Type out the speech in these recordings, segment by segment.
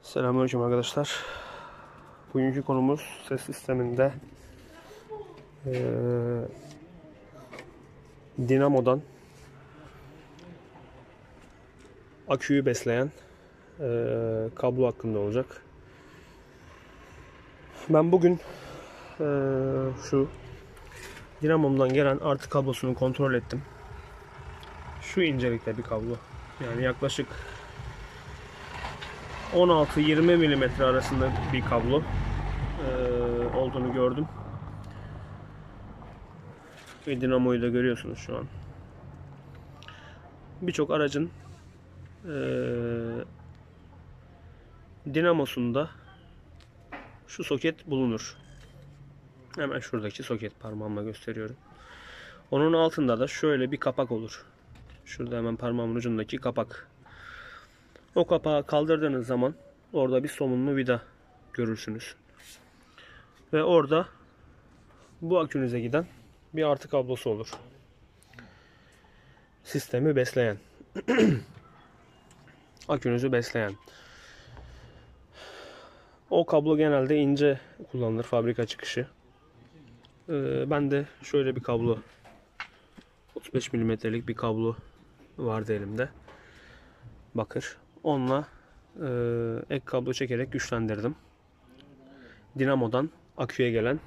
Selamünaleyküm arkadaşlar. Bugünkü konumuz ses sisteminde dinamodan aküyü besleyen kablo hakkında olacak. Ben bugün şu dinamomdan gelen artı kablosunu kontrol ettim. Şu incelikte bir kablo. Yani yaklaşık 16-20 mm arasında bir kablo olduğunu gördüm. Ve dinamoyu da görüyorsunuz şu an. Birçok aracın dinamosunda şu soket bulunur. Hemen şuradaki soket parmağımla gösteriyorum. Onun altında da şöyle bir kapak olur. Şurada hemen parmağımın ucundaki kapak. O kapağı kaldırdığınız zaman orada bir somunlu vida görürsünüz. Ve orada bu akünüze giden bir artı kablosu olur. Sistemi besleyen. Akünüzü besleyen. O kablo genelde ince kullanılır, fabrika çıkışı. Ben de şöyle bir kablo, 35 mm'lik bir kablo vardı elimde. Bakır. Onunla ek kablo çekerek güçlendirdim. Dinamodan aküye gelen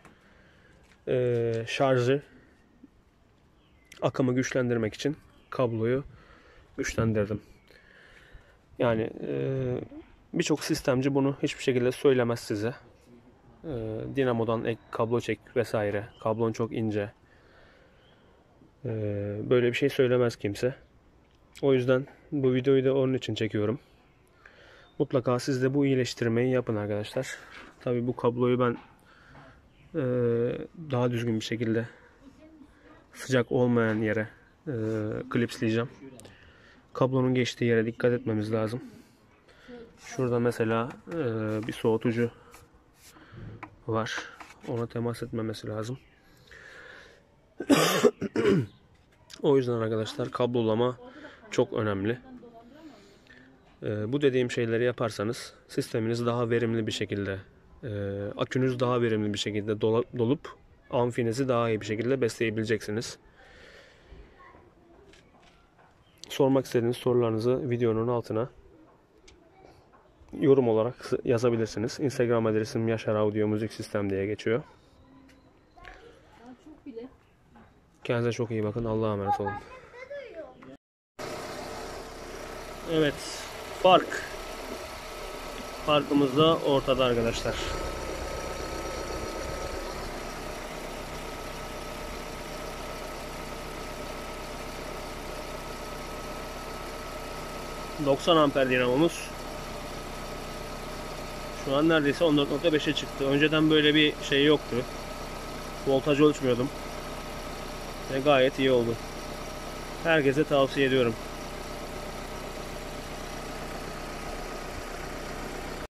şarjı, akımı güçlendirmek için kabloyu güçlendirdim. Yani birçok sistemci bunu hiçbir şekilde söylemez size. Dinamodan ek kablo çek vesaire. Kablon çok ince. Böyle bir şey söylemez kimse. O yüzden bu videoyu da onun için çekiyorum. Mutlaka siz de bu iyileştirmeyi yapın arkadaşlar. Tabii bu kabloyu ben daha düzgün bir şekilde sıcak olmayan yere klipsleyeceğim. Kablonun geçtiği yere dikkat etmemiz lazım. Şurada mesela bir soğutucu var. Ona temas etmemesi lazım. O yüzden arkadaşlar kablolama çok önemli. Bu dediğim şeyleri yaparsanız sisteminiz daha verimli bir şekilde, akünüz daha verimli bir şekilde dolup amfinizi daha iyi bir şekilde besleyebileceksiniz. Sormak istediğiniz sorularınızı videonun altına yorum olarak yazabilirsiniz. Instagram adresim Yaşar Audio Müzik Sistem diye geçiyor. Kendinize çok iyi bakın. Allah'a emanet olun. Evet. Farkımız da ortada arkadaşlar. ...90 amper dinamomuz... ...şu an neredeyse 14.5'e çıktı. Önceden böyle bir şey yoktu. Voltaj ölçmüyordum. Ve gayet iyi oldu. Herkese tavsiye ediyorum.